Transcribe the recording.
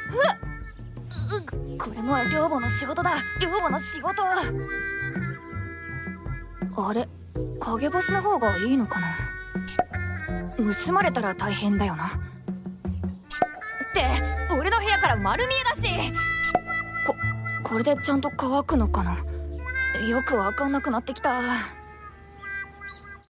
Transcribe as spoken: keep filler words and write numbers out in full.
うこれも寮母の仕事だ。寮母の仕事。あれ、影干しの方がいいのかな。盗まれたら大変だよな。って俺の部屋から丸見えだし。ここれでちゃんと乾くのかな。よくわかんなくなってきた。